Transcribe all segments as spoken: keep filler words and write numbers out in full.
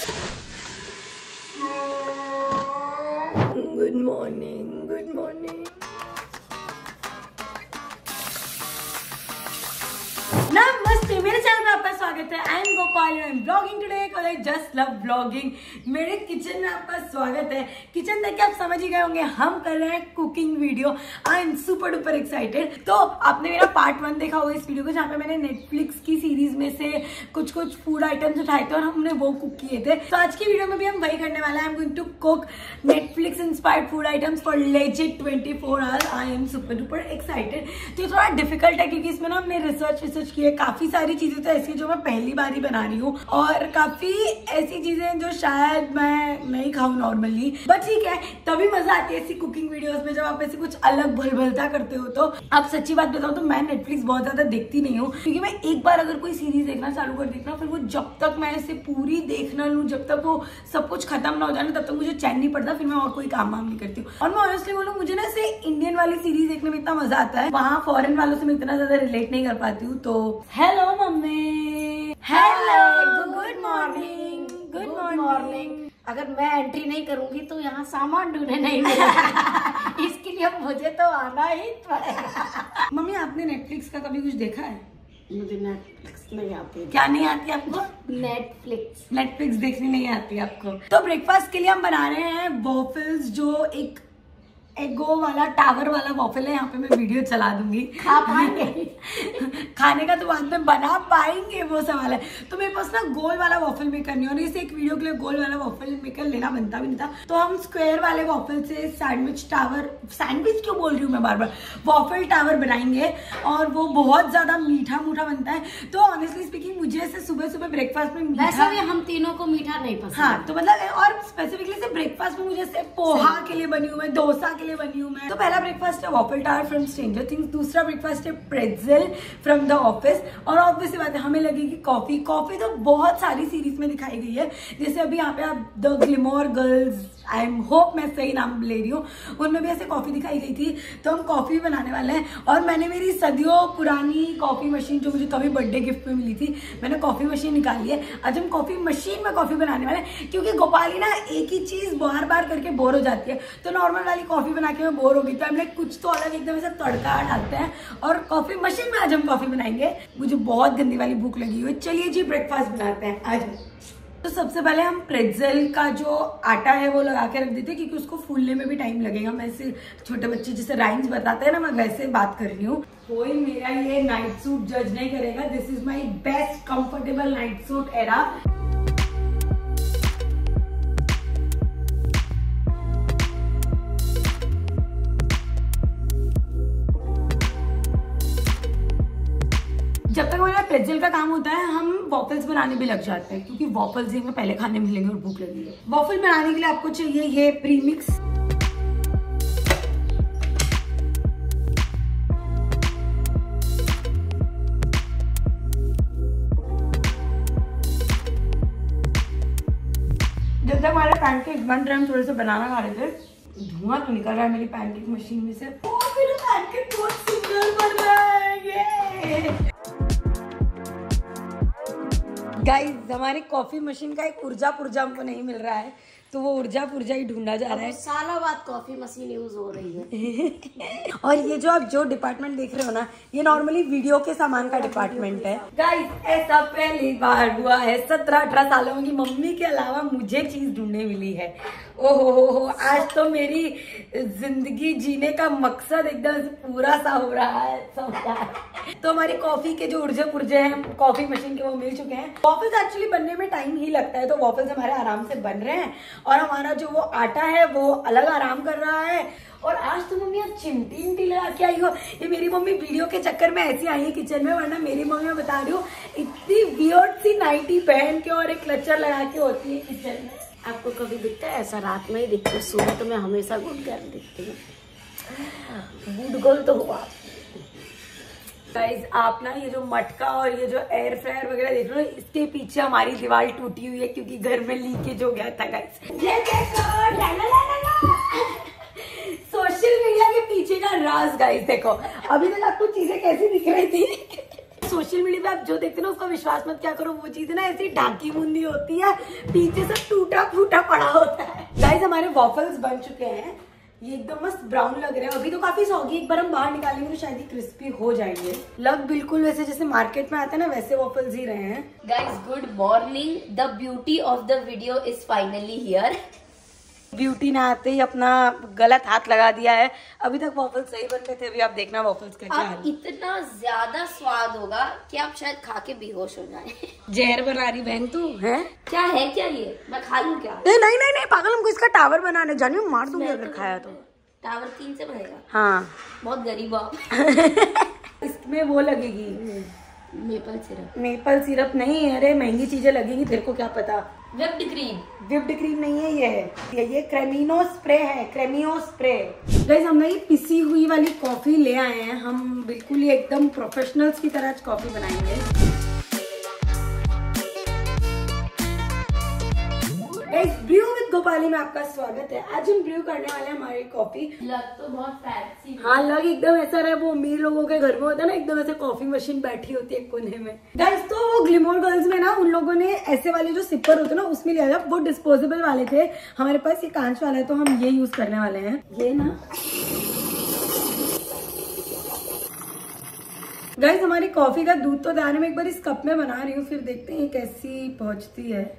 Good morning, good morning. नमस्ते, मेरे channel में आपका स्वागत है। I am Gopal and I am blogging today because I just love blogging. मेरे किचन में आपका स्वागत है। किचन देख के आप समझ ही गए होंगे हम कर रहे हैं cooking video. I am super duper excited. तो आपने मेरा पार्ट वन देखा होगा इस वीडियो को, जहाँ पे मैंने नेटफ्लिक्स की सीरीज में से कुछ कुछ फूड आइटम्स उठाए थे और हमने वो कुक किए थे। तो आज की वीडियो में भी हम वही करने वाले हैं। I am going to cook Netflix inspired food items for legit twenty four hours. I am super duper excited. तो थोड़ा डिफिकल्ट है क्योंकि इसमें ना हमने रिसर्च रिसर्च की है। काफी सारी चीजें तो ऐसी जो मैं पहली बार ही बना रही हूँ और काफी ऐसी चीजें जो शायद मैं नहीं खाऊं नॉर्मली, बट ठीक है, तभी मजा आती है ऐसी कुकिंग वीडियोस में जब आप ऐसे कुछ अलग भलभलता करते हो। तो अब सच्ची बात बताऊं तो मैं नेटफ्लिक्स बहुत ज्यादा देखती नहीं हूँ, क्योंकि मैं एक बार अगर कोई सीरीज देखना चालू कर देती हूँ फिर वो जब तक मैं ऐसे पूरी देखना लूँ, जब तक वो सब कुछ खत्म ना हो जाए तब तक मुझे चैन नहीं पड़ता, फिर मैं और कोई काम वाम नहीं करती हूँ। और मैं ऑनेस्टली बोलूँ, मुझे ना ऐसे इंडियन वाली सीरीज देखने में इतना मजा आता है, वहाँ फॉरेन वालों से मैं इतना ज्यादा रिलेट नहीं कर पाती हूँ। तो hello mummy, hello, good morning, good morning. अगर मैं एंट्री नहीं करूंगी तो यहाँ सामान ढूंढने नहीं मिलेगा। इसके लिए मुझे तो आना ही पड़ेगा। मम्मी, आपने नेटफ्लिक्स का कभी कुछ देखा है? मुझे नेटफ्लिक्स नहीं आती। क्या नहीं आती आपको? नेटफ्लिक्स नेटफ्लिक्स देखनी नहीं आती आपको? तो ब्रेकफास्ट के लिए हम बना रहे हैं वॉफल्स, जो एक एगो वाला टावर वाला वॉफल है। यहाँ पे मैं वीडियो चला दूंगी, खा पाएंगे? खाने का तो बाद में बना पाएंगे, वो सवाल है। तो मेरे पास ना गोल वाला वॉफल मेकर नहीं, और इसे एक वीडियो के लिए गोल वाला वॉफल मेकर लेना बनता भी नहीं था। तो हम स्क्वायर वाले वॉफल से सैंडविच टावर, सैंडविच क्यों बोल रही हूँ मैं बार बार, वॉफल टावर बनाएंगे और वो बहुत ज्यादा मीठा मूठा बनता है। तो ऑनेस्टली स्पीकिंग मुझे ऐसे सुबह सुबह ब्रेकफास्ट में मीठा, हम तीनों को मीठा नहीं पसंद। हाँ, तो मतलब और स्पेसिफिकली से ब्रेकफास्ट में मुझे ऐसे पोहा के लिए बनी हूँ मैं, डोसा के लिए बनी हूँ मैं। तो पहला ब्रेकफास्ट है waffle tower from Stranger Things, दूसरा ब्रेकफास्ट है प्रेट्जेल फ्रॉम द ऑफिस, और ऑब्वियसली बात है हमें लगेगी कॉफी। कॉफी तो बहुत सारी सीरीज में दिखाई गई है, जैसे अभी यहाँ पे आप the Gilmore Girls, I am hope मैं सही नाम ले रही हूँ, उनमें भी ऐसे कॉफी दिखाई गई थी। तो हम कॉफी बनाने वाले हैं, और मैंने मेरी सदियों पुरानी कॉफी मशीन जो मुझे कभी बर्थडे गिफ्ट में मिली थी, मैंने कॉफी मशीन निकाली है। आज हम कॉफी मशीन में कॉफी बनाने वाले हैं, क्योंकि गोपाली ना एक ही चीज बार बार करके बोर हो जाती है। तो नॉर्मल वाली कॉफी बना के मैं बोर हो गई, तो हमने कुछ तो अलग एकदम ऐसा तड़का डालते हैं, और कॉफी मशीन में आज हम कॉफी बनाएंगे। मुझे बहुत गंदी वाली भूख लगी हुई। चलिए जी ब्रेकफास्ट बनाते हैं आज। तो सबसे पहले हम प्रेट्जेल का जो आटा है वो लगा के रख देते हैं, क्योंकि उसको फूलने में भी टाइम लगेगा। मैं ऐसे छोटे बच्चे जैसे राइम्स बताते हैं ना, मैं वैसे बात कर रही हूँ। कोई मेरा ये नाइट सूट जज नहीं करेगा। This is my best comfortable night suit era. जब तक हमारा प्रेट्जेल का काम होता है हम वॉफल्स बनाने भी लग जाते हैं, क्योंकि वॉफल्स ही हमें पहले खाने मिलेंगे और भूख लगेगी। वॉफल बनाने के लिए आपको चाहिए ये प्रीमिक्स, जब तक हमारे पैनकेक बन रहे हैं हम थोड़े से बनाना खा रहे थे। धुआं तो निकल रहा है मेरी पैनकेक मशीन में से। ओ, मेरा पैनकेक बहुत सुंदर बन रहा है। ये गाइस, हमारी कॉफी मशीन का एक ऊर्जा पुर्जा हमको नहीं मिल रहा है, तो वो ऊर्जा पुर्जा ही ढूंढा जा रहा है। सालों बाद कॉफी मशीन यूज हो रही है। और ये जो आप जो डिपार्टमेंट देख रहे हो ना, ये नॉर्मली वीडियो के सामान का डिपार्टमेंट है। गाइस, ऐसा पहली बार हुआ है सत्रह अठारह सालों में कि मम्मी के अलावा मुझे चीज ढूंढने मिली है। ओहो हो हो, आज तो मेरी जिंदगी जीने का मकसद एकदम पूरा सा हो रहा है सब। तो हमारी कॉफी के जो ऊर्जे पुर्जे हैं कॉफी मशीन के, वो मिल चुके हैं। वॉफल्स एक्चुअली बनने में टाइम ही लगता है, तो वॉफल्स हमारे आराम से बन रहे हैं, और हमारा जो वो आटा है वो अलग आराम कर रहा है। और आज तो मम्मी आप चिमटी चिमटी लगा के आई हो। ये मेरी मम्मी वीडियो के चक्कर में ऐसी आई है किचन में, वरना मेरी मम्मी मैं बता रही हूँ इतनी वियर्ड सी नाइटी पहन के और एक क्लचर लगा के होती है किचन में। आपको कभी दिखता है ऐसा? रात में ही दिखती है, सुबह तो मैं हमेशा गुड गर्ल दिखती हूँ। गुड गर्ल तो हुआ। गाइस, आप ना ये जो मटका और ये जो एयर फ्रायर वगैरह देख रहे हो, इसके पीछे हमारी दीवार टूटी हुई है क्योंकि घर में लीकेज हो गया था। गाइस, ये देखो सोशल मीडिया के पीछे का राज। गाइस देखो, अभी तक आपको चीजें कैसी दिख रही थी सोशल मीडिया पे आप जो देखते हैं ना उसका विश्वास मत क्या करो, वो चीज है ना ऐसी ढाकी मुंदी होती है, पीछे से टूटा फूटा पड़ा होता है। गाइस हमारे वॉफल्स बन चुके हैं, ये एकदम मस्त ब्राउन लग रहे हैं। अभी तो काफी सॉगी, एक बार हम बाहर निकालेंगे तो शायद ही क्रिस्पी हो जाएंगे। लग बिल्कुल वैसे जैसे मार्केट में आते हैं ना वैसे वॉफल्स ही रहे हैं। Guys good morning, the beauty of the video is finally here. Beauty ने आते ही अपना गलत हाथ लगा दिया है। अभी तक वॉफल्स सही बन रहे थे, अभी आप देखना वॉफल्स का क्या हाल। इतना ज्यादा स्वाद होगा कि आप शायद खा के बेहोश हो जाए। जहर बना रही बहन तू है? क्या है क्या ये, मैं खा लूं क्या? नहीं नहीं नहीं, नहीं पागल, हमको इसका टावर बनाने जानी, मार दूंगी अगर खाया तो। टावर तीन से बनेगा? हाँ बहुत गरीब आप। इसमें वो लगेगी मेपल सिरप। मेपल सिरप नहीं, अरे महंगी चीजें लगेंगी, तेरे को क्या पता। Whipped cream. व्हिप्ड क्रीम नहीं है ये ये ये क्रेमिनो स्प्रे है, क्रेमियो स्प्रे। गाइस हम ना ये पिसी हुई वाली कॉफी ले आए हैं, हम बिल्कुल ही एकदम प्रोफेशनल्स की तरह कॉफी बनाएंगे। गाइस ब्रू विद गोपाली में आपका स्वागत है। आज हम ब्रू करने वाले हैं हमारी कॉफी। लग तो बहुत फैंसी। हाँ लग एकदम ऐसा रहा है वो अमीर लोगों के घर में होता है ना, एकदम ऐसे कॉफी मशीन बैठी होती है कोने में। गाइस तो वो ग्लिमोर गर्ल्स में ना उन लोगों ने ऐसे वाले जो सिपर होते हैं ना उसमें लिया था, वो डिस्पोजेबल वाले थे। हमारे पास ये कांच वाला है तो हम ये यूज करने वाले हैं। ये ना गाइस हमारी कॉफी का दूध तो तैयार है, मैं एक बार इस कप में बना रही हूँ, फिर देखते हैं कैसी पहुंचती है।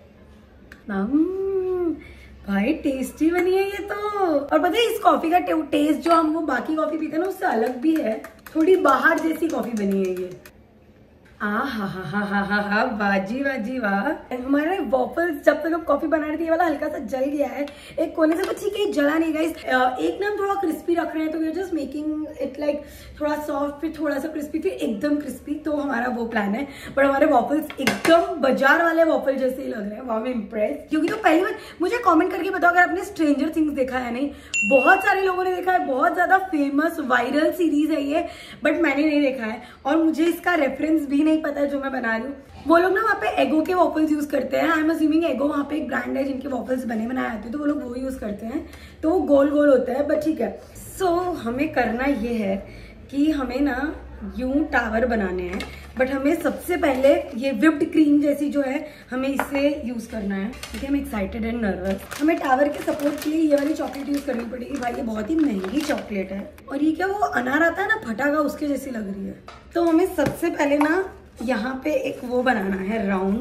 भाई टेस्टी बनी है ये तो। और पता है इस कॉफी का टेस्ट जो हम वो बाकी कॉफी पीते हैं ना उससे अलग भी है, थोड़ी बाहर जैसी कॉफी बनी है ये। आ हा हा हा हा हा हा बाजी बाजी वाह। हमारे वॉफल्स जब तक हम कॉफी बना रहे थे ये वाला हल्का सा जल गया है एक कोने से, बच्ची के जला नहीं गाइस। एक ना हम थोड़ा क्रिस्पी रख रहे हैं तो we are just making it like थोड़ा सॉफ्ट, फिर थोड़ा सा क्रिस्पी, फिर एकदम क्रिस्पी, तो हमारा वो प्लान है। बट हमारे वॉफल्स एकदम बाजार वाले वॉफल जैसे ही लग रहे हैं, वाह मैं इम्प्रेस। क्योंकि तो पहली बार मुझे कॉमेंट करके बताओ अगर आपने स्ट्रेंजर थिंग्स देखा है। नहीं बहुत सारे लोगों ने देखा है, बहुत ज्यादा फेमस वायरल सीरीज है ये, बट मैंने नहीं देखा है और मुझे इसका रेफरेंस भी नहीं पता है जो मैं बना रही हूँ। वो लोग ना वहाँ पे एगो के वॉफल्स यूज करते हैं। आई एम अज्यूमिंग एगो वहाँ पे एक ब्रांड है जिनके वॉफल्स बने बनाए आते हैं, तो वो लोग वो यूज करते हैं, तो वो गोल गोल होता है। बट ठीक है, सो so, हमें करना ये है कि हमें ना यूं टावर बनाने हैं, बट हमें सबसे पहले ये व्हिप्ड क्रीम जैसी जो है हमें इसे यूज करना है। ठीक है, मैं एक्साइटेड एंड नर्वस। हमें टावर के सपोर्ट के लिए ये वाली चॉकलेट यूज करनी पड़ेगी। भाई ये बहुत ही महंगी चॉकलेट है, और ये क्या वो अनार आता है ना फटाका, उसके जैसी लग रही है। तो हमें सबसे पहले ना यहाँ पे एक वो बनाना है राउंड।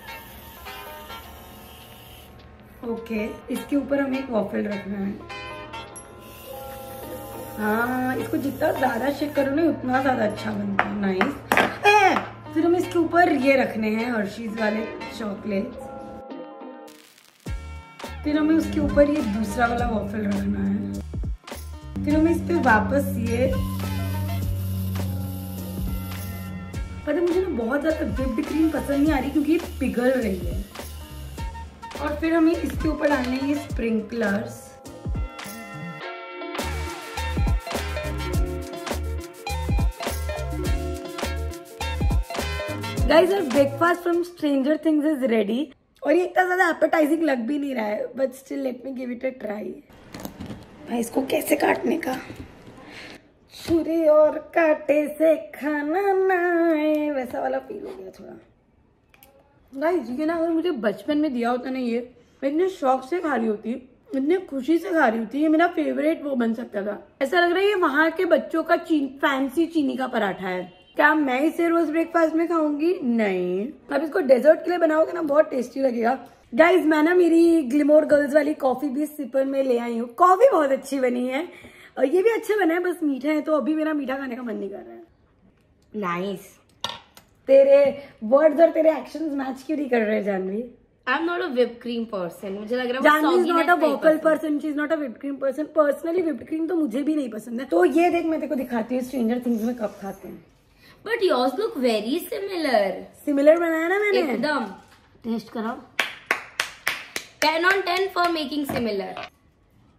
ओके, इसके ऊपर हमें एक वॉफल रखना है। हाँ इसको जितना ज्यादा शेक करो ना उतना ज्यादा अच्छा बनता है। नाइस। फिर हम इसके ऊपर ये रखने हैं हर्शीज वाले चॉकलेट। फिर हमें उसके ऊपर ये दूसरा वाला वॉफल रखना है। फिर हमें इस पे वापस ये, पता मुझे ना बहुत ज्यादा व्हिप्ड क्रीम पसंद नहीं आ रही क्योंकि ये पिघल रही है। और फिर हमें इसके ऊपर डालने हैं ये sprinklers. Guys our breakfast from Stranger Things is ready। और ये इतना ज्यादा एपेटाइजिंग लग भी नहीं रहा है, but still let me give it a try. भाई इसको कैसे काटने का, छुरी और कांटे से खाना ना है, वैसा वाला फील हो गया थोड़ा। गाइस ये ना अगर मुझे बचपन में दिया होता ना ये, मैं इतने शौक से खा रही होती, इतने खुशी से खा रही होती, ये मेरा फेवरेट वो बन सकता था। ऐसा लग रहा है ये वहां के बच्चों का चीन फैंसी चीनी का पराठा है। क्या मैं इसे रोज ब्रेकफास्ट में खाऊंगी? नहीं। अब इसको डेजर्ट के लिए बनाओगे ना बहुत टेस्टी लगेगा। गाइज मैं ना मेरी ग्लिमोर गर्ल्स वाली कॉफी भी सिपर में ले आई हूँ। कॉफी बहुत अच्छी बनी है और ये भी अच्छा बना है, बस मीठा है तो अभी मेरा मीठा खाने का मन नहीं कर रहा है। नाइस। तेरे वर्ड्स और तेरे एक्शंस मैच क्यों नहीं कर रहे Janvi? I am not a whipped cream person. मुझे लग रहा है Janvi is not a vocal person, she is not a whipped cream person. Personally whipped cream तो मुझे भी नहीं पसंद है। तो ये देख मैं तेरे को दिखाती हूँ स्ट्रेंजर थिंग्स में कब खाते हैं। But yours look very similar. Similar बनाया ना मैंने एकदम। टेस्ट करो। Ten on ten for making similar.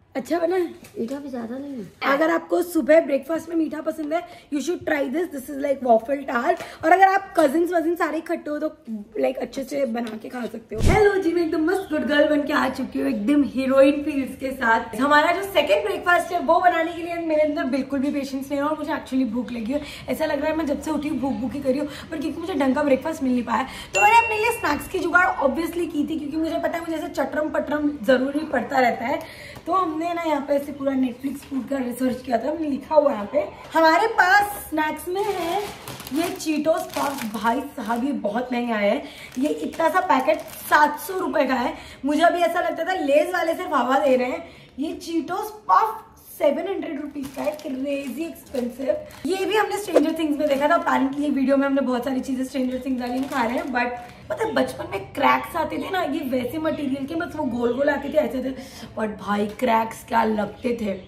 अच्छा बना है? मीठा भी ज्यादा नहीं है। अगर आपको सुबह ब्रेकफास्ट में मीठा पसंद है, you should try this. This is like waffle tart. और अगर आप कजिन्स वजिन सारे इकट्ठे हो तो लाइक अच्छे से बना के खा सकते हो। हेलो जी, मैं एकदम मस्त गुड गर्ल बन के आ चुकी हूँ, एकदम हीरोइन फील्स के साथ। हमारा जो सेकंड ब्रेकफास्ट है वो बनाने के लिए मेरे अंदर बिल्कुल भी पेशेंस नहीं है और मुझे एक्चुअली भूख लगी है। ऐसा लग रहा है मैं जब से उठी हूँ भूख भूखी करी हूँ, पर क्योंकि मुझे ढंग का ब्रेकफास्ट मिल नहीं पाया तो मैंने अपने लिए स्नैक्स की जुगाड़ ऑब्वियसली की थी, क्योंकि मुझे पता है मुझे ऐसे चटरम पटरम जरूरी पड़ता रहता है। तो हमने ना यहाँ पे ऐसे पूरा नेटफ्लिक्स फूड का रिसर्च किया था, हमने लिखा हुआ यहाँ पे। हमारे पास स्नैक्स में है ये चीटोस पफ। भाई साहब ये बहुत महंगा है, ये इतना सा पैकेट सात सौ रुपए का है। मुझे अभी ऐसा लगता था लेज वाले सिर्फ हवा दे रहे हैं। ये Cheetos puff seven hundred rupees का है, क्रेजी एक्सपेंसिव। ये भी हमने स्ट्रेंजर थिंग्स में देखा था। अपेरेंटली ये वीडियो में हमने बहुत सारी चीजें स्ट्रेंजर थिंग्स वाली खा रहे हैं, बट पता है बचपन में क्रैक्स आते थे ना, ये वैसे मटेरियल के, बस वो गोल गोल आते थे ऐसे थे, बट भाई क्रैक्स क्या लगते थे।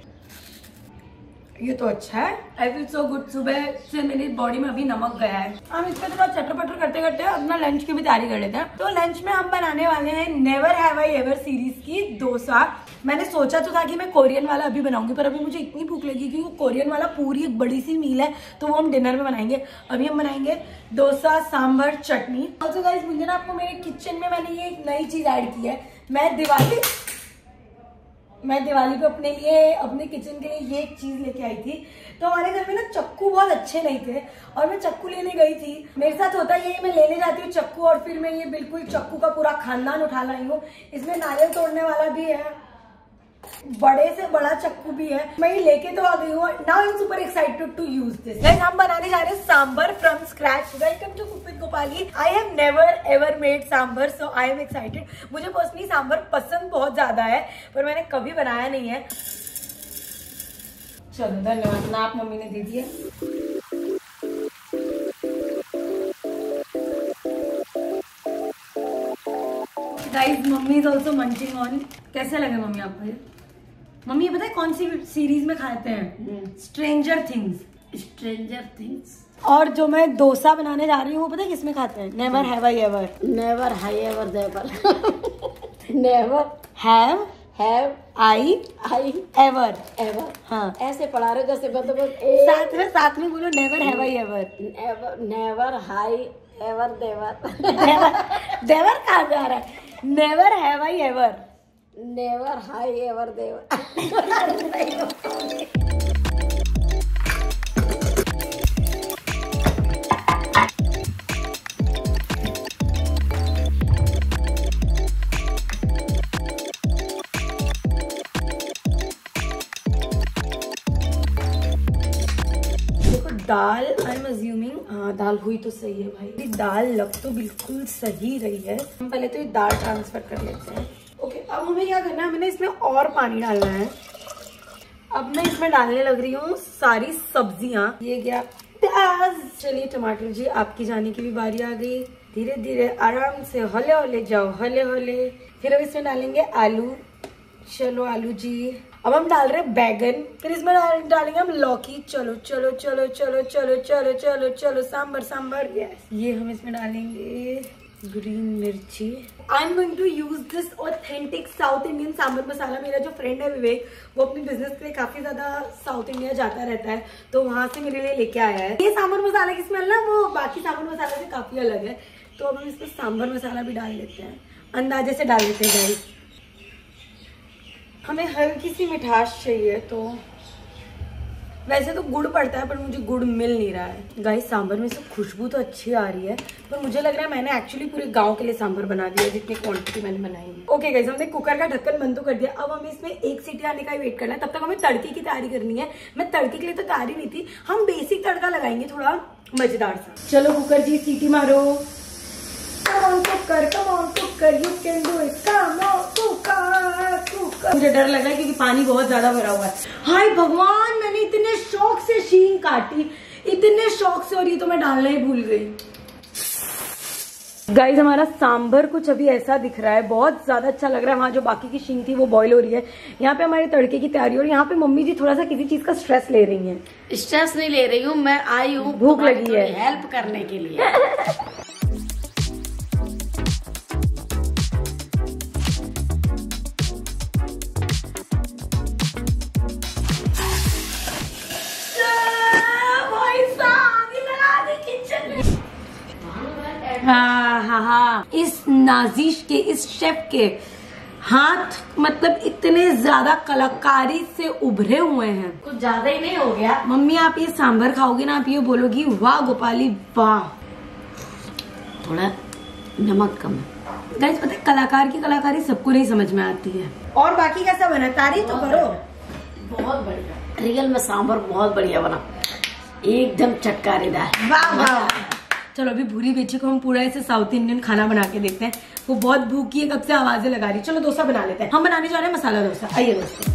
ये तो अच्छा है, आई फील सो गुड। सुबह से मेरी बॉडी में अभी नमक गया है। हम इस पे थोड़ा चटर पटर करते करते अपना लंच की भी तैयारी कर लेते हैं। तो लंच में हम बनाने वाले हैं never have I ever series की डोसा। मैंने सोचा तो था कि मैं कोरियन वाला अभी बनाऊंगी, पर अभी मुझे इतनी भूख लगी कि वो कोरियन वाला पूरी एक बड़ी सी मील है, तो वो हम डिनर में बनाएंगे। अभी हम बनाएंगे डोसा, सांभर, चटनी। ऑल्सो गाइस, मुझे ना आपको मेरे किचन में मैंने ये एक नई चीज ऐड की है। मैं दिवाली मैं दिवाली पे अपने लिए अपने किचन के लिए ये एक चीज लेके आई थी। तो हमारे घर में ना चक्कू बहुत अच्छे नहीं थे और मैं चक्कू लेने गई थी। मेरे साथ होता है ये, मैं लेने जाती हूँ चक्कू और फिर मैं ये बिल्कुल चक्कू का पूरा खानदान उठा लाई हूँ। इसमें नारियल तोड़ने वाला भी है, बड़े से बड़ा चक्कू भी है। मैं ये लेके तो आ गई हूँ। Now I am super excited to use this. Guys, हम बनाने जा रहे हैं sambar from scratch. Welcome to cook with Gopali. I have never ever made sambar, so I am excited. मुझे पर्सनली सांभर पसंद बहुत ज्यादा है, पर मैंने कभी बनाया नहीं है। चलो धन्यवाद ना, आप मम्मी ने दे दिया। Guys, mummy is also munching on. कैसे लगे मम्मी आपको ये? मम्मी ये पता है कौन सी सीरीज में खाते हैं? Stranger Things. Stranger Things. और जो मैं डोसा बनाने जा रही हूँ वो पता है किसमें खाते हैं? Never have I ever. Never high ever देवर। Never have have I I ever. Ever. हाँ, ऐसे पढ़ा रहे जैसे मतलब साथ में साथ में बोलो never have I ever. Never high ever देवर। देवर कहाँ जा रहा है? Never have I ever. Never high ever देवर। दाल आई एम अज्यूमिंग, हाँ दाल हुई तो सही है भाई। दाल लग तो बिल्कुल सही रही है। हम पहले तो ये दाल ट्रांसफर कर लेते हैं। ओके, अब हमें क्या करना है? हमें इसमें और पानी डालना है। अब मैं इसमें डालने लग रही हूँ सारी सब्जियां। ये गया प्याज। चलिए टमाटर जी, आपकी जाने की भी बारी आ गई। धीरे धीरे आराम से हौले हौले जाओ, हौले हौले। फिर अब इसमें डालेंगे आलू। चलो आलू जी। अब हम डाल रहे हैं बैगन। फिर इसमें डाल, डालेंगे हम लौकी। चलो चलो चलो चलो चलो चलो चलो चलो सांबर सांबर। यस, ये हम इसमें डालेंगे ग्रीन मिर्ची। I am going to use this authentic South Indian sambar masala. मेरा जो फ्रेंड है विवेक, वो अपने बिजनेस के लिए काफी ज्यादा साउथ इंडिया जाता रहता है, तो वहां से मेरे लिए लेके आया है। ये सांबर मसाला की स्मेल ना वो बाकी सांबर मसाला से काफी अलग है, तो अब हम इसमें सांबर मसाला भी डाल लेते हैं। अंदाजे से डाल देते हैं गाइस। हमें हल्की सी मिठास चाहिए, तो वैसे तो गुड़ पड़ता है पर मुझे गुड़ मिल नहीं रहा है। गाइस, सांभर में से खुशबू तो अच्छी आ रही है, पर मुझे लग रहा है मैंने एक्चुअली पूरे गांव के लिए सांभर बना दिया जितनी क्वांटिटी मैंने बनाई है। ओके गाइस, हमने कुकर का ढक्कन बंद तो कर दिया। अब हमें इसमें एक सीटी आने का ही वेट करना है। तब तक हमें तड़के की तैयारी करनी है। मैं तड़के के लिए तो तैयारी नहीं थी, हम बेसिक तड़का लगाएंगे थोड़ा मजेदार सा। चलो कुकर जी, सीटी मारो। Cooker, come on cooker, you can do it, come on cooker, cooker. मुझे डर लग रहा है क्योंकि पानी बहुत ज्यादा भरा हुआ है। हाय भगवान, मैंने इतने शौक से शींग काटी, इतने शौक से, और ये तो मैं डालना ही भूल गई। गाइस, हमारा सांभर कुछ अभी ऐसा दिख रहा है, बहुत ज्यादा अच्छा लग रहा है। वहां जो बाकी की शींग थी वो बॉईल हो रही है। यहाँ पे हमारे तड़के की तैयारी, और यहाँ पे मम्मी जी थोड़ा सा किसी चीज का स्ट्रेस ले रही हैं। स्ट्रेस नहीं ले रही हूँ, मैं आई हूँ भूख लगी है, हेल्प करने के लिए। हाँ, इस नाजिश के, इस शेफ के हाथ मतलब इतने ज्यादा कलाकारी से उभरे हुए हैं, कुछ ज्यादा ही नहीं हो गया। मम्मी आप ये सांभर खाओगी ना, आप ये बोलोगी वाह गोपाली वाह। थोड़ा नमक कम है गाइस। पता है कलाकार की कलाकारी सबको नहीं समझ में आती है। और बाकी कैसा बना, तारीफ तो करो। बहुत बढ़िया, रियल में सांभर बहुत बढ़िया बना, एकदम चटकारेदार। वाह वाह। चलो अभी भूरी बेची को हम पूरा ऐसे साउथ इंडियन खाना बना के देखते हैं। वो बहुत भूखी है, कब से आवाजें लगा रही। चलो डोसा बना लेते हैं। हम बनाने जा रहे हैं मसाला डोसा। आइए दोस्तों।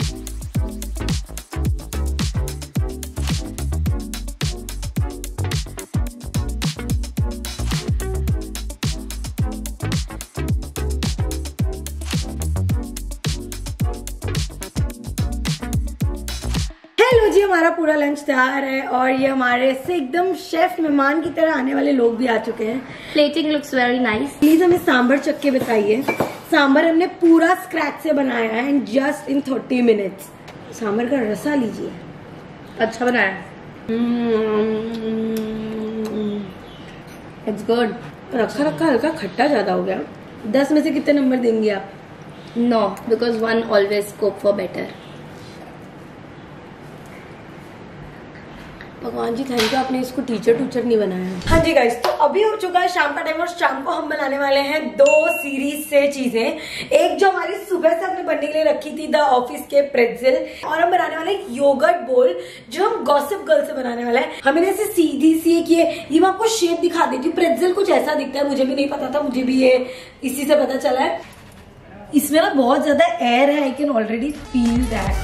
जी हमारा पूरा लंच तैयार है और ये हमारे से एकदम शेफ मेहमान की तरह आने वाले लोग भी आ चुके हैं। Plating looks very nice. Please हमें सांभर चख के बताइए। सांभर हमने पूरा स्क्रैच से बनाया है and just in thirty minutes. Sambar का रसा लीजिए, अच्छा बनाया, इट्स गुड। रखा रखा हल्का खट्टा ज्यादा हो गया। दस में से कितने नंबर देंगे आप? No, because one always scope for better. भगवान जी थैंक यू, आपने इसको टीचर टूचर नहीं बनाया। हाँ जी गाइस, तो अभी हो चुका है शाम का टाइम और शाम को हम बनाने वाले हैं दो सीरीज से चीजें। एक जो हमारी सुबह से हमने बनने के लिए रखी थी, द ऑफिस के प्रेट्ज़ल, और हम बनाने वाले हैं योगर्ट बोल जो हम गॉसिप गर्ल से बनाने वाला है। हमें ऐसे सीधी सी की ये मैं आपको शेप दिखा देती हूँ। प्रेट्ज़ल कुछ ऐसा दिखता है, मुझे भी नहीं पता था, मुझे भी ये इसी से पता चला है। इसमें ना बहुत ज्यादा एयर है, I can already feel that.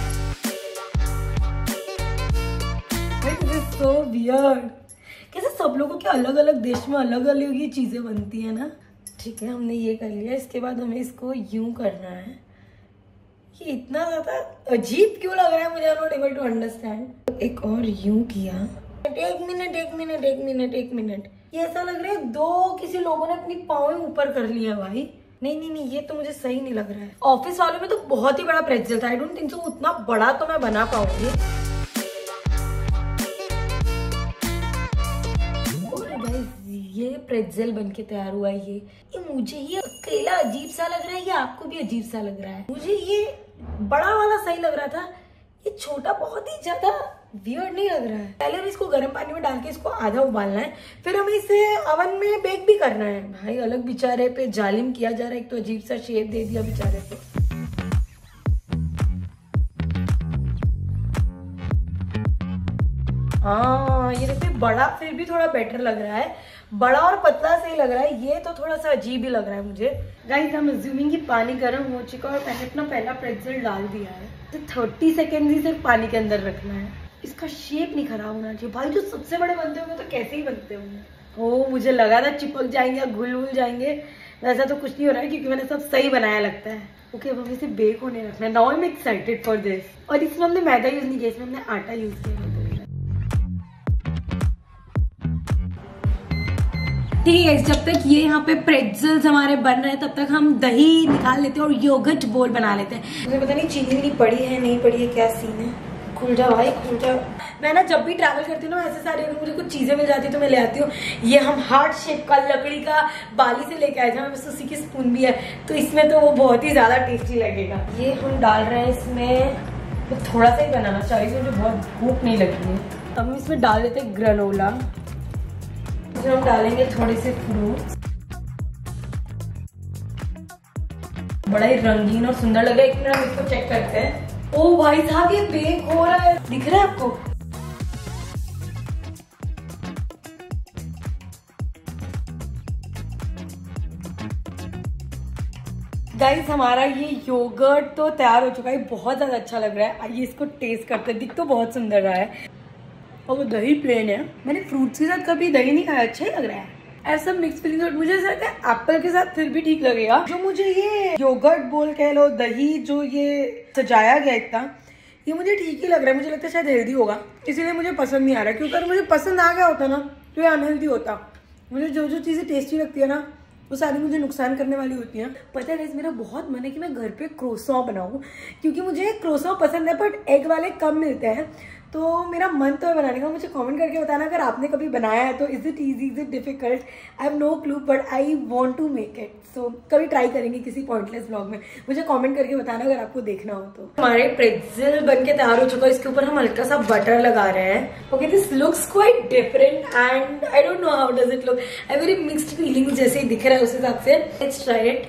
So weird। कैसे सब लोगों के अलग अलग देश में अलग अलग ये चीजें बनती है ना। ठीक है, हमने ये कर लिया। इसके बाद हमें इसको यूं करना है। ये इतना ज्यादा अजीब क्यों लग रहा है मुझे, नॉट एबल टू अंडरस्टैंड। एक और यूं किया। एक मिनट एक मिनट एक मिनट एक मिनट ये ऐसा लग रहा है दो किसी लोगों ने अपनी पाँव ऊपर कर लिया भाई। नहीं नहीं नहीं, ये तो मुझे सही नहीं लग रहा है। ऑफिस वालों में तो बहुत ही बड़ा प्रेट्ज़ल था। आई डोंट थिंक सो उतना बड़ा तो मैं बना पाऊंगी। ये प्रेट्ज़ल बन के तैयार हुआ है। ये ये मुझे ये अकेला अजीब सा लग रहा है, ये आपको भी अजीब सा लग रहा है? मुझे ये बड़ा वाला सही लग रहा था, ये छोटा बहुत ही ज्यादा वियर्ड नहीं लग रहा है। पहले हमें इसको गर्म पानी में डाल के इसको आधा उबालना है, फिर हमें इसे अवन में बेक भी करना है। भाई अलग बेचारे पे जालिम किया जा रहा है। एक तो अजीब सा शेप दे दिया बेचारे पे। हाँ ये देखिए बड़ा फिर भी थोड़ा बेटर लग रहा है, बड़ा और पतला सही लग रहा है। ये तो थोड़ा सा अजीब ही लग रहा है मुझे। गाइस हम अज्यूमिंग कि पानी गर्म हो चुका और मैंने अपना पहला प्रेट्ज़ल डाल दिया है, तो थर्टी सेकेंड ही सिर्फ पानी के अंदर रखना है। इसका शेप नहीं खराब होना चाहिए। भाई जो सबसे बड़े बनते होंगे तो कैसे ही बनते होंगे। ओ मुझे लगा था चिपक जाएंगे या घुल घुल जाएंगे, वैसा तो कुछ नहीं हो रहा है क्योंकि मैंने सब सही बनाया लगता है। ओके अब हमें इसे बेक होने रखना है। Now I am excited for this. और इसमें हमने मैदा यूज नहीं किया, इसमें हमने आटा यूज किया। ठीक है, जब तक ये यहाँ पे प्रेट्ज़ल्स हमारे बन रहे हैं तब तक हम दही निकाल लेते हैं और योगर्ट बोल बना लेते हैं। मुझे पता नहीं चीनी नहीं पड़ी है नहीं पड़ी है, क्या सीन है। खुल जा भाई खुल जा। मैं ना जब भी ट्रैवल करती हूँ ना ऐसे सारे मुझे कुछ चीजें मिल जाती है तो मैं ले आती हूँ। ये हम हार्ट शेप का लकड़ी का बाली से लेके आए थे, बस उसी की स्पून भी है, तो इसमें तो वो बहुत ही ज्यादा टेस्टी लगेगा। ये हम डाल रहे हैं इसमें, तो थोड़ा सा ही बनाना चाहिए, मुझे बहुत भूख नहीं लगी है। हम इसमें डाल देते हैं ग्रेनोला, फिर हम डालेंगे थोड़े से फ्रूट्स। बड़ा ही रंगीन और सुंदर लग रहा है। एक मिनट हम इसको चेक करते हैं। ओ भाई साहब ये बेक हो रहा है, दिख रहा है आपको? गाइस हमारा ये योगर्ट तो तैयार हो चुका है, बहुत ज्यादा अच्छा लग रहा है। आइए इसको टेस्ट करते हैं। दिख तो बहुत सुंदर रहा है और वो दही प्लेन है। मैंने फ्रूट्स के साथ कभी दही नहीं खाया, अच्छा ही लग रहा है। ऐसा मिक्स फीलिंग मुझे ऐसा लगता है एप्पल के साथ फिर भी ठीक लगेगा। जो मुझे ये योगर्ट बोल कह लो, दही जो ये सजाया गया इतना, ये मुझे ठीक ही लग रहा है। मुझे लगता है शायद हेल्दी होगा, इसीलिए मुझे पसंद नहीं आ रहा है। क्योंकि अगर मुझे पसंद आ गया होता ना तो ये अनहेल्दी होता। मुझे जो जो चीजें टेस्टी लगती है ना वो सारी मुझे नुकसान करने वाली होती हैं। पता है मेरा बहुत मन है कि मैं घर पे क्रोसॉ बनाऊं, क्योंकि मुझे क्रोसॉ पसंद है बट एग वाले कम मिलते हैं। तो मेरा मन तो है बनाने का, मुझे कमेंट करके बताना अगर आपने कभी बनाया है तो is it easy, is it difficult, I have no clue but I want to make it. So कभी ट्राई करेंगे किसी पॉइंटलेस ब्लॉग में, मुझे कमेंट करके बताना अगर आपको देखना हो तो। हमारे प्रेट्ज़ल बन के तैयार हो चुका है, इसके ऊपर हम हल्का सा बटर लगा रहे हैं। Okay, this looks quite different and I don't know how does it look, I very mixed feeling जैसे ही दिख रहा है उस हिसाब से। Let's try it.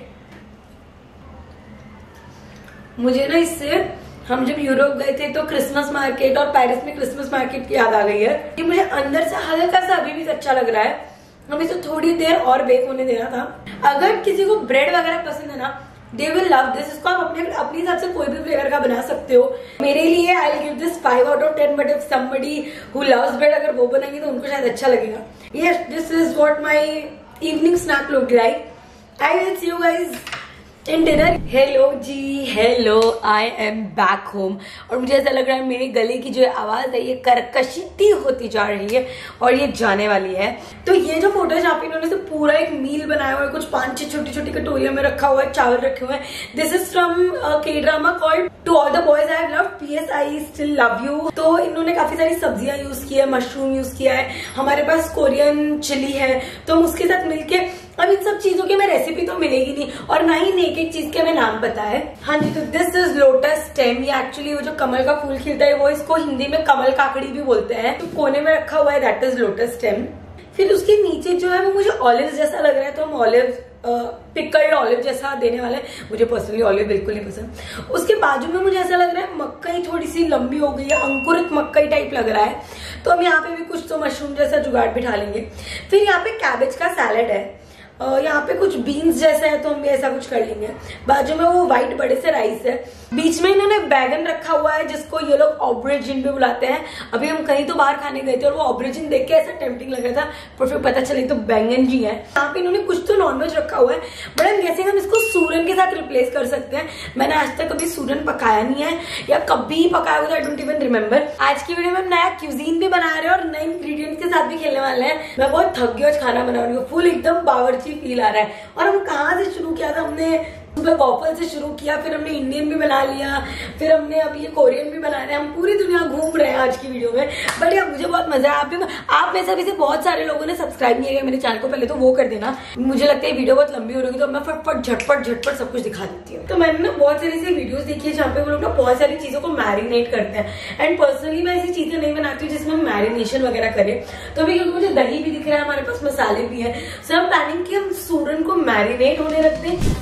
मुझे ना इससे हम जब यूरोप गए थे तो क्रिसमस मार्केट और पेरिस में क्रिसमस मार्केट की याद आ गई है। ये मुझे अंदर से हल्का सा अभी भी अच्छा लग रहा है, हमें इसे थोड़ी देर और बेक होने देना था। अगर किसी को ब्रेड वगैरह पसंद है ना, दे विल लव दिस। इसको आप अपने अपने हिसाब से कोई भी फ्लेवर का बना सकते हो। मेरे लिए I will give this five out of ten, but if somebody who loves bread अगर वो बनाएंगे तो उनको शायद अच्छा लगेगा। Yes, this is what my evening snack look like. I will see you guys in dinner. Hello जी, hello, I am back home. और मुझे ऐसा लग रहा है मेरी गले की जो आवाज है ये कर्कशती होती जा रही है और ये जाने वाली है। तो ये जो फोटो है जहाँ पे इन्होंने से पूरा एक मील बनाया हुआ है, कुछ पांच छह छोटी छोटी कटोरियों में रखा हुआ है, चावल रखे हुए हैं। This is from K drama called To All the Boys I have Loved, P S I Still Love You. तो इन्होंने काफी सारी सब्जियां यूज की है, मशरूम यूज किया है, हमारे पास कोरियन चिली है, तो हम उसके साथ मिलके, अब इन सब चीजों की हमें रेसिपी तो मिलेगी नहीं और ना ही एक एक चीज के हमें नाम पता है। हाँ जी, तो दिस इज लोटस स्टेम। ये एक्चुअली वो जो कमल का फूल खिलता है वो इसको हिंदी में कमल काकड़ी भी बोलते हैं। तो कोने में रखा हुआ है, दैट इज लोटस स्टेम। फिर उसके नीचे जो है वो मुझे ऑलिव जैसा लग रहा है, तो हम ऑलिव पिकल्ड ऑलिव जैसा देने वाले हैं। मुझे पर्सनली ऑलिव बिल्कुल नहीं पसंद। उसके बाजू में मुझे ऐसा लग रहा है मक्कई थोड़ी सी लंबी हो गई है, अंकुरित मक्कई टाइप लग रहा है, तो हम यहाँ पे भी कुछ तो मशरूम जैसा जुगाड़ बिठा लेंगे। फिर यहाँ पे कैबेज का सैलेड है, यहाँ पे कुछ बीन्स जैसा है तो हम भी ऐसा कुछ कर लेंगे। बाजू में वो व्हाइट बड़े से राइस है, बीच में इन्होंने बैगन रखा हुआ है जिसको ये लोग ऑब्रिजिन भी बुलाते हैं। अभी हम कहीं तो बाहर खाने गए थे और वो ऑब्रिजिन देख के ऐसा टेम्पटिंग लग रहा था, पर फिर पता चले तो बैंगन जी है। यहाँ पे इन्होंने कुछ तो नॉनवेज रखा हुआ है, बट हम कैसे हम इसको सूरन के साथ रिप्लेस कर सकते हैं। मैंने आज तक कभी सूरन पकाया नहीं है या कभी पकाया हुआ, आई डोंट इवन रिमेम्बर। आज की वीडियो में हम नया क्यूजीन भी बना रहे हैं और नए इंग्रेडिएंट्स के साथ भी खेलने वाले हैं। मैं बहुत थक गई आज खाना बना रही हूँ, फुल एकदम बावर्ची फील आ रहा है। और हम कहाँ से शुरू किया था, हमने सुबह वॉफल से शुरू किया, फिर हमने इंडियन भी बना लिया, फिर हमने अब ये कोरियन भी बना रहे हैं। हम पूरी दुनिया घूम रहे हैं आज की वीडियो में, बट यार मुझे बहुत मजा है। आप भी, आप में से बहुत सारे लोगों ने सब्सक्राइब नहीं किया मेरे चैनल को, पहले तो वो कर देना। मुझे लगता है वीडियो बहुत लंबी हो रही है तो मैं फटफट झटपट झटपट सब कुछ दिखा देती हूँ। तो मैंने ना बहुत सारी ऐसी वीडियोस देखी है जहाँ पे वो लोग ना बहुत सारी चीजों को मैरिनेट करते हैं, एंड पर्सनली मैं ऐसी चीजें नहीं बनाती हूँ जिसमें मैरिनेशन वगैरह करे। तो अभी क्योंकि मुझे दही भी दिख रहा है, हमारे पास मसाले भी है, सो हम प्लानिंग की हम सूरन को मैरिनेट होने रखते हैं।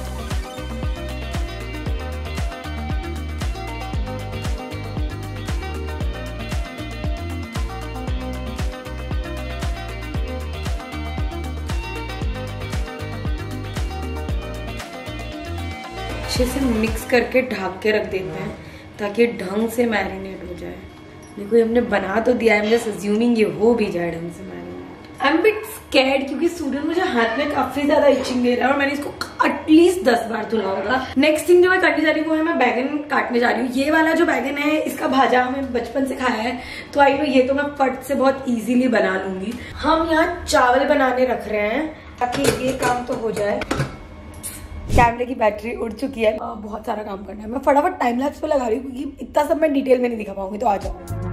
अच्छे से मिक्स करके ढक के रख देते हैं ताकि ढंग से मैरिनेट हो जाए। देखो हमने बना तो दिया है, I'm just assuming ये हो भी जाए ढंग से marinate. I'm a bit scared क्योंकि सूरन मुझे हाथ में काफी ज्यादा इचिंग दे रहा है और मैंने इसको एटलीस्ट दस बार धुला होगा। नेक्स्ट थिंग जो मैं करने जा रही हूँ वो है मैं बैगन काटने जा रही हूँ। ये वाला जो बैगन है इसका भाजा हमें बचपन से खाया है, तो आई नो ये तो मैं फट से बहुत इजीली बना लूंगी। हम यहाँ चावल बनाने रख रहे हैं ताकि ये काम तो हो जाए। कैमरे की बैटरी उड़ चुकी है, बहुत सारा काम करना है। मैं फटाफट टाइम लैप्स पे लगा रही हूँ क्योंकि इतना सब मैं डिटेल में नहीं दिखा पाऊंगी, तो आ जाओ।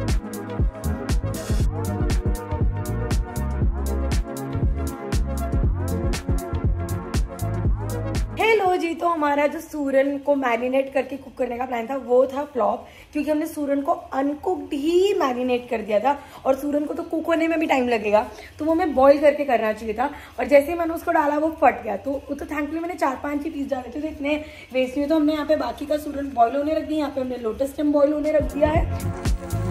हेलो जी, तो हमारा जो सूरन को मैरिनेट करके कुक करने का प्लान था वो था फ्लॉप, क्योंकि हमने सूरन को अनकुक्ड ही मैरिनेट कर दिया था और सूरन को तो कुक होने में भी टाइम लगेगा, तो वो हमें बॉईल करके करना चाहिए था। और जैसे ही मैंने उसको डाला वो फट गया, तो वो तो थैंकफुली मैंने चार पांच ही पीस डाले थे तो इतने वेस्ट नहीं। तो हमने यहाँ पे बाकी का सूरन बॉईल होने रख दिया, यहाँ पे हमने लोटस स्टेम बॉईल होने रख दिया है।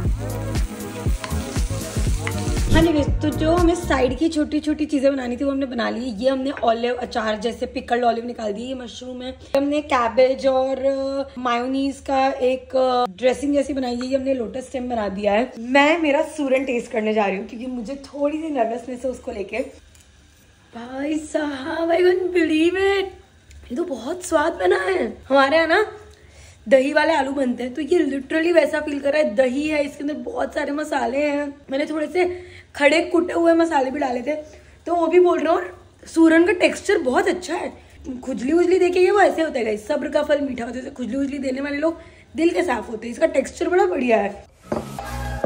हाँ जी, तो जो हमें साइड की छोटी छोटी चीजें बनानी थी वो हमने बना ली। ये हमने ऑलिव अचार जैसे पिकल्ड ऑलिव निकाल दी, ये मशरूम है, हमने कैबेज और मायोनीज का एक ड्रेसिंग जैसी बनाई है, ये हमने लोटस स्टेम बना दिया है। मैं मेरा सूरन टेस्ट करने जा रही हूँ क्योंकि मुझे थोड़ी सी नर्वसनेस है उसको लेके। भाई साहब, आई कांट बिलीव इट, ये तो बहुत स्वाद बना है। हमारे यहाँ ना दही वाले आलू बनते हैं, तो ये लिटरली वैसा फील कर रहा है। दही है, इसके अंदर बहुत सारे मसाले हैं, मैंने थोड़े से खड़े कुटे हुए मसाले भी डाले थे, तो वो भी बोल रहा हूँ। सूरन का टेक्सचर बहुत अच्छा है। खुजली उजली देखे ये वो ऐसे होता है, सब्र का फल मीठा होता है। खुजली उजली देने वाले लोग दिल के साफ होते हैं। इसका टेक्सचर बड़ा बढ़िया है।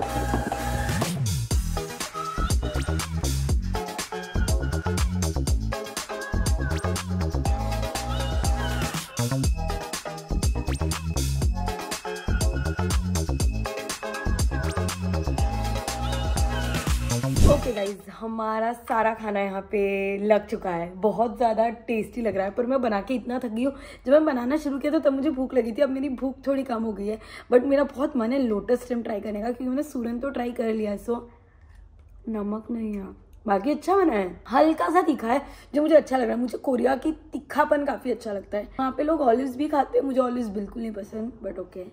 ओके गाइज, हमारा सारा खाना यहाँ पे लग चुका है। बहुत ज़्यादा टेस्टी लग रहा है, पर मैं बना के इतना थक गई हूँ। जब मैं बनाना शुरू किया तो तब मुझे भूख लगी थी, अब मेरी भूख थोड़ी कम हो गई है। बट मेरा बहुत मन है लोटस स्टेम ट्राई करने का, क्योंकि मैंने सूरन तो ट्राई कर लिया है। सो नमक नहीं है, बाकी अच्छा बना है, हल्का सा तीखा है जो मुझे अच्छा लग रहा है। मुझे कोरिया की तीखापन काफ़ी अच्छा लगता है। वहाँ पे लोग ऑलिव्स भी खाते हैं, मुझे ऑलिव्स बिल्कुल नहीं पसंद, बट ओके।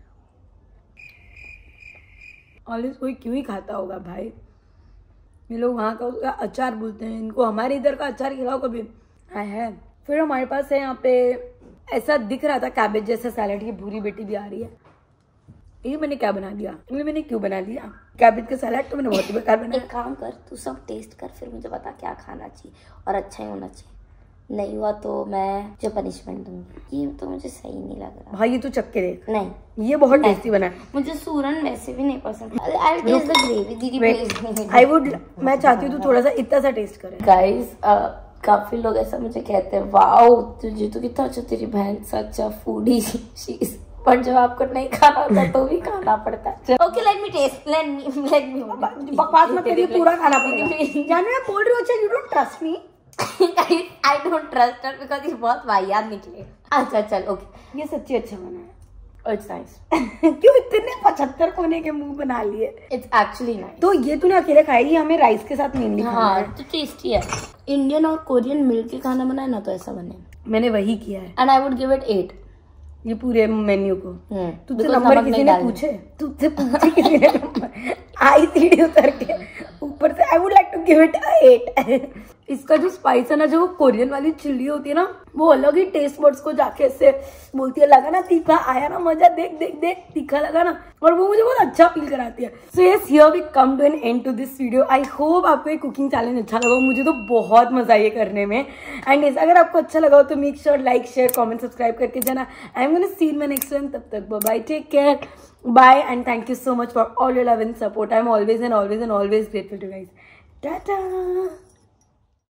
ऑलिव्स कोई क्यों ही खाता होगा भाई, ये लोग वहाँ का उसका अचार बोलते हैं, इनको हमारे इधर का अचार खिलाओ कभी। हाँ है। फिर हमारे पास है यहाँ पे ऐसा दिख रहा था कैबेज जैसा सैलेड की भूरी बेटी भी आ रही है। ये मैंने क्या बना दिया, ये मैंने क्यों बना दिया कैबेज का सैलेड, तो मैंने बहुत ही बेकार बनाया। एक काम कर, तू सब टेस्ट कर, फिर मुझे बता क्या खाना चाहिए और अच्छा ही होना चाहिए। नहीं हुआ तो मैं जो पनिशमेंट दूंगी। ये तो मुझे सही नहीं लग रहा भाई, ये तू चक्के देख। नहीं, ये बहुत टेस्टी बना है। मुझे सूरन वैसे भी नहीं पसंद। आई टेस्ट द ग्रेवी दीदी। आई वुड मैं चाहती हूँ तू थोड़ा सा इतना सा टेस्ट करे। गाइस, काफी लोग ऐसा मुझे कहते हैं, वाओ तुझे तो कितना अच्छा, तेरी बहन सच अ फूडी शीज। पर जब आपको नहीं खाना होता तो भी खाना पड़ता है। Okay, let me taste, let me let me बकवास मत करिए, पूरा खाना पड़ेगा। जाने मैं बोल रही हूँ, अच्छा you don't trust me. I don't trust her because ये बहुत वाहियात निकले। अच्छा चल ओके, ये सच्ची अच्छा बना है। It's nice. क्यों इतने पचहत्तर कोने के मुंह बना लिए? It's actually nice. तो ये तूने अकेले खाई, हमें राइस के साथ मेनली खाना है। हाँ, तो टेस्टी है। इंडियन और कोरियन मिलके खाना बनाए ना तो ऐसा बने। मैंने वही किया है and I would give it eight. ये पूरे मेन्यू को तुझसे Because नंबर नमक किसी नहीं ने डालने। पूछे? तुझसे पूछे किसी ने नंबर? आई सीढ़ी उतर के ऊपर से I would like to give it eight. इसका जो स्पाइस है ना, जो वो कोरियन वाली चिल्ली होती है ना, वो अलग ही टेस्ट बड्स को जाके ऐसे बोलती है, लगा ना तीखा, आया ना मजा, देख देख देख तीखा लगा ना, और वो मुझे बहुत अच्छा फील कराती है। So yes, here we come to an end to this video. I hope आपको ये कुकिंग चैलेंज अच्छा लगा, मुझे तो बहुत मजा आई करने में। एंड गाइस, अगर आपको अच्छा लगा हो तो make sure like share comment subscribe करके जाना। I am gonna see you in my next one. तब तक bye bye, take care, bye, and thank you so much for all your love and support. I'm always and always and always grateful to you guys. Ta-ta!